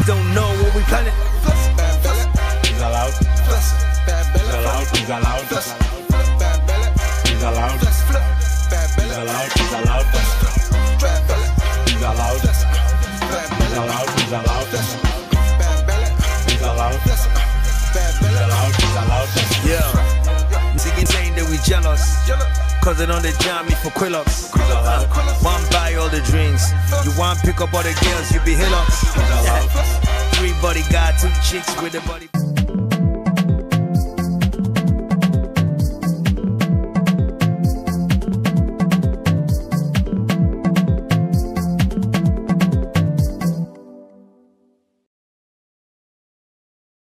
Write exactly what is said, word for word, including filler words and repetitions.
don't know what we planning. He's allowed. He's allowed. He's allowed. He's allowed. He's allowed. He's allowed. He's allowed. He's allowed. He's allowed. He's allowed. He's allowed. He's allowed. Yeah. Niggas saying that we jealous. Cause they don't they jam me for Quillox. One buy all the drinks. You want pick up all the girls, you be Hillox. Three bodyguard, two chicks with the body.